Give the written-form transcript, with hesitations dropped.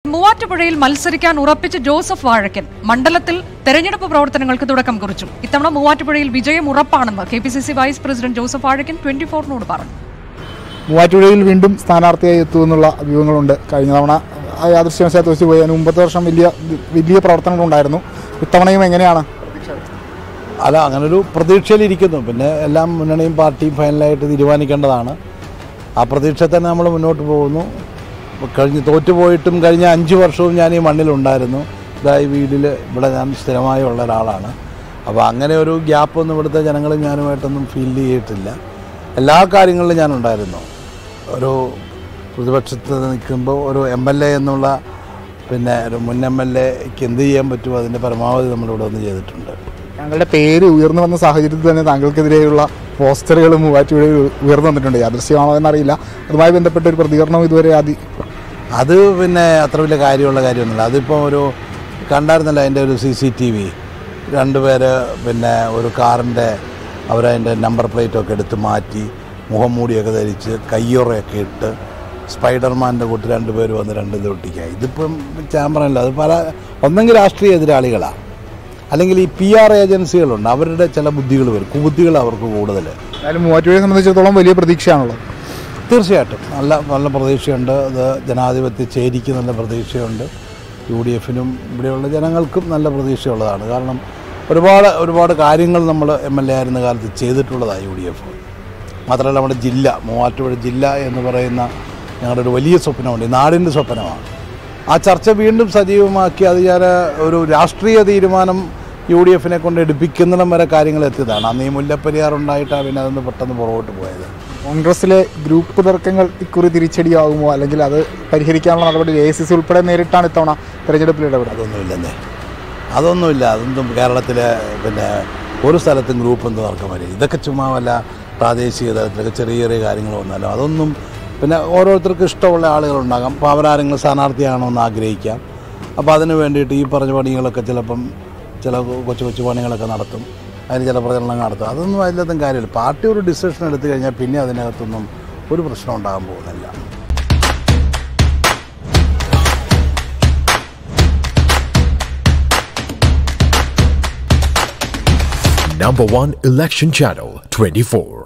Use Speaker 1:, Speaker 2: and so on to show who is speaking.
Speaker 1: മൂവാറ്റുപുഴയിൽ മത്സരിക്കാൻ ഉറപ്പിച്ച ജോസഫ് വാഴക്കൻ മണ്ഡലത്തിൽ തെരഞ്ഞെടുപ്പ് പ്രവർത്തനങ്ങൾക്ക് തുടക്കം കുറിച്ചു. ഇത്തവണ മൂവാറ്റുപുഴയിൽ വിജയം ഉറപ്പാണെന്ന് KPCC vice president Joseph Vazhakkan 24-നോട് പറഞ്ഞു.
Speaker 2: മൂവാറ്റുപുഴയിൽ വീണ്ടും സ്ഥാനാർത്ഥിയായി എത്തുമെന്നുള്ള അഭ്യൂഹങ്ങളുണ്ട്. കഴിഞ്ഞ തവണ യാദൃശ്യവശാത്ത് വെച്ച് പോയി. അതിന് മുമ്പത്തെ വർഷം വലിയ പ്രവർത്തനങ്ങളുണ്ടായിരുന്നു. ഇത്തവണയും എങ്ങനെയാണ്?
Speaker 3: അല്ല, അങ്ങനൊരു പ്രതീക്ഷയിലിരിക്കുന്നു. പിന്നെ എല്ലാം മുന്നണിയും പാർട്ടിയും ഫൈനലായിട്ട് തീരുമാനിക്കേണ്ടതാണ്. ആ പ്രതീക്ഷ തന്നെ നമ്മൾ മുന്നോട്ട് പോകുന്നു. തോറ്റുപോയിട്ടും കഴിഞ്ഞ 5 വർഷവും ഞാൻ ഈ മണ്ണിലുണ്ടായിരുന്നു. ഇതായി വീട്ടിൽ ഇവിടെ ഞാൻ സ്ഥിരമായി ഉള്ള ഒരാളാണ്. അപ്പോൾ അങ്ങനെ ഒരു ഗ്യാപ്പൊന്നും ഇവിടുത്തെ ജനങ്ങളും ഞാനുമായിട്ടൊന്നും ഫീൽ ചെയ്തിട്ടില്ല. എല്ലാ കാര്യങ്ങളിലും ഞാനുണ്ടായിരുന്നു. ഒരു പ്രതിപക്ഷത്ത് നിൽക്കുമ്പോൾ ഒരു MLA എന്നുള്ള പിന്നെ ഒരു മുൻ MLAക്ക് എന്ത് ചെയ്യാൻ പറ്റുമോ അതിൻ്റെ പരമാവധി നമ്മളിവിടെ ഒന്ന് ചെയ്തിട്ടുണ്ട്.
Speaker 2: താങ്കളുടെ പേര് ഉയർന്നു വന്ന സാഹചര്യത്തിൽ തന്നെ താങ്കൾക്കെതിരെയുള്ള പോസ്റ്ററുകൾ മൂവാറ്റുപുഴയിൽ ഉയർന്നു വന്നിട്ടുണ്ട്. യാദൃശ്യമാണോ എന്നറിയില്ല. അതുമായി ബന്ധപ്പെട്ട ഒരു പ്രതികരണം ഇതുവരെ
Speaker 3: അത് പിന്നെ അത്ര വലിയ കാര്യമുള്ള കാര്യമൊന്നുമില്ല. അതിപ്പോൾ ഒരു കണ്ടായിരുന്നല്ലോ, അതിൻ്റെ ഒരു CCTV 2 പേര് പിന്നെ ഒരു കാറിൻ്റെ അവരതിൻ്റെ നമ്പർ പ്ലേറ്റൊക്കെ എടുത്ത് മാറ്റി മുഖം മൂടിയൊക്കെ ധരിച്ച് കയ്യുറയൊക്കെ ഇട്ട് സ്പൈഡർമാൻ്റെ കൂട്ട് 2 പേര് വന്ന് 2 തൊട്ടിക്കുക. ഇതിപ്പം ക്യാമറയല്ല, അത് ഒന്നെങ്കിൽ രാഷ്ട്രീയ എതിരാളികളാണ്, അല്ലെങ്കിൽ ഈ PR ഏജൻസികളുണ്ട്, അവരുടെ ചില ബുദ്ധികൾ വരും, കുബുദ്ധികൾ അവർക്ക് കൂടുതൽ.
Speaker 2: എന്തായാലും മൂവാറ്റുപുഴയെ സംബന്ധിച്ചിടത്തോളം വലിയ പ്രതീക്ഷയാണുള്ളത്.
Speaker 3: തീർച്ചയായിട്ടും നല്ല പ്രതീക്ഷയുണ്ട്. അത് ജനാധിപത്യ ചേരിക്ക് നല്ല പ്രതീക്ഷയുണ്ട്. UDFനും ഇവിടെയുള്ള ജനങ്ങൾക്കും നല്ല പ്രതീക്ഷയുള്ളതാണ്. കാരണം ഒരുപാട് കാര്യങ്ങൾ നമ്മൾ MLA ആയിരുന്ന കാലത്ത് ചെയ്തിട്ടുള്ളതാണ് UDF. മാത്രമല്ല നമ്മുടെ ജില്ല, മൂവാറ്റുപുഴ ജില്ല എന്ന് പറയുന്ന ഞങ്ങളുടെ ഒരു വലിയ സ്വപ്നമുണ്ട്, നാടിൻ്റെ സ്വപ്നമാണ്. ആ ചർച്ച വീണ്ടും സജീവമാക്കി അത് ഞാൻ ഒരു രാഷ്ട്രീയ തീരുമാനം UDFനെ കൊണ്ട് എടുപ്പിക്കുന്നിടം വരെ കാര്യങ്ങൾ എത്തിയതാണ്. അന്ന് ഈ മുല്ലപ്പെരിയാർ ഉണ്ടായിട്ടാണ് പിന്നെ അതൊന്ന് പെട്ടെന്ന് പുറകോട്ട് പോയത്.
Speaker 2: കോൺഗ്രസിലെ ഗ്രൂപ്പ് തർക്കങ്ങൾ ഇക്കുറി തിരിച്ചടിയാകുമോ, അല്ലെങ്കിൽ അത് പരിഹരിക്കാനുള്ള നടപടി AICC ഉൾപ്പെടെ നേരിട്ടാണ് ഇത്തവണ തെരഞ്ഞെടുപ്പിൽ ഇടപെടുന്നത്?
Speaker 3: അതൊന്നുമില്ല. അതൊന്നും കേരളത്തിലെ പിന്നെ ഒരു സ്ഥലത്തും ഗ്രൂപ്പൊന്നും തർക്കം വരില്ല. ഇതൊക്കെ ചുമ്മാ വല്ല പ്രാദേശിക തലത്തിലൊക്കെ ചെറിയ കാര്യങ്ങളൊന്നുമല്ലോ. അതൊന്നും പിന്നെ ഓരോരുത്തർക്കും ഇഷ്ടമുള്ള ആളുകളുണ്ടാകാം. അപ്പോൾ അവരാരെങ്കിലും സ്ഥാനാർത്ഥിയാകണമെന്ന് ആഗ്രഹിക്കാം. അപ്പോൾ അതിന് വേണ്ടിയിട്ട് ഈ പറഞ്ഞ പണികളൊക്കെ ചിലപ്പം ചില കൊച്ചു പണികളൊക്കെ നടത്തും, അതിന് ചില പ്രചരണങ്ങൾ നടത്തും. അതൊന്നും അതിലൊന്നും കാര്യമില്ല. പാർട്ടി ഒരു ഡിസിഷൻ എടുത്തു കഴിഞ്ഞാൽ പിന്നെ അതിനകത്തൊന്നും ഒരു പ്രശ്നം ഉണ്ടാകാൻ പോകുന്നില്ല.
Speaker 4: Number 1 election channel 24.